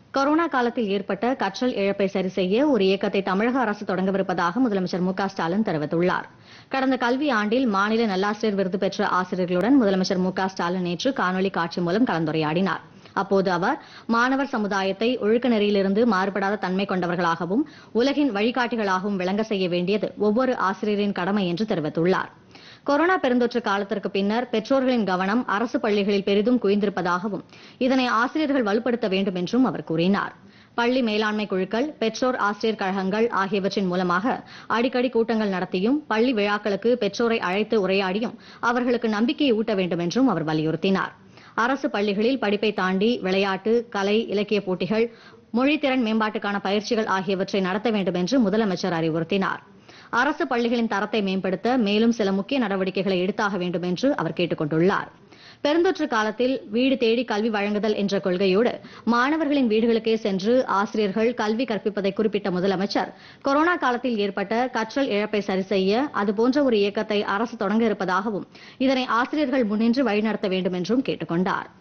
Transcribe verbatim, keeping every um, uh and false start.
Corona காலத்தில் ஏற்பட்ட கற்றல் இழப்பை சரி செய்ய ஒரு இயக்கத்தை தமிழக அரசு தொடங்கவிருப்பதாக முதலமைச்சர் மு க ஸ்டாலின் தெரிவித்துள்ளார். கடந்த கல்வி ஆண்டில் மாநில நல்லாசிரியர் விருது பெற்ற ஆசிரியர்களுடன் முதலமைச்சர் மு க ஸ்டாலின் நேற்று காணொலி காட்சி மூலம் கலந்துரையாடினார். அப்போது அவர் மாணவர் சமுதாயத்தை ஒழுக்க நெறியிலிருந்து மாறுபடாத தன்மை கொண்டவர்களாகவும் உலகின் வழிகாட்டிகளாகவும் விளங்க செய்ய வேண்டியது ஒவ்வொரு ஆசிரியரின் கடமை என்று தெரிவித்துள்ளார். கொரோனா பெருந்தொற்று காலத்திற்கு பின்னர் பெற்றோர்களின் கவனம் அரசு பள்ளிகளில் பெரிதும் குவிந்திருப்பதாகவும் இதனை ஆசிரியர்கள் வலுப்படுத்த வேண்டும் என்றும் அவர் கூறினார். பள்ளி மேலாண்மை குழுக்கள், பெற்றோர் ஆசிரியர் கழகங்கள் ஆகியவற்றின் மூலமாக அடிக்கடி கூட்டங்கள் நடத்தியும் பள்ளி விழாக்களுக்கு பெற்றோரை அழைத்து உரையாடியும் அவர்களுக்கு நம்பிக்கையை ஊட்ட வேண்டும் என்றும் அவர் வலியுறுத்தினார். அரசு பள்ளிகளில் படிப்பை தாண்டி விளையாட்டு, கலை, இலக்கிய போட்டிகள், மொழித்திறன் மேம்பாட்டுக்கான பயிற்சிகள் ஆகியவற்றை நடத்த வேண்டும் என்று முதலமைச்சர் அறிவுறுத்தினார். அரசு பள்ளிகளின் தரத்தை மேம்படுத்த மேலும் சில முக்கிய நடவடிக்கைகளை எடுத்தாக வேண்டும் என்று அவர் கேட்டுக் கொண்டுள்ளார். பெருந்தொற்று காலத்தில் வீடு தேடி கல்வி வழங்குதல் என்ற கொள்கையோடு மாணவர்களின் வீடுகளுக்கே சென்று ஆசிரியர்கள் கல்வி கற்பிப்பதை குறிப்பிட்ட முதலமைச்சர், கொரோனா காலத்தில் ஏற்பட்ட கற்றல் இழப்பை சரி செய்ய அதுபோன்ற ஒரு இயக்கத்தை அரசு தொடங்க இருப்பதாகவும் இதனை ஆசிரியர்கள் முன்னின்று வழிநடத்த வேண்டும் என்றும் கேட்டுக் கொண்டார்.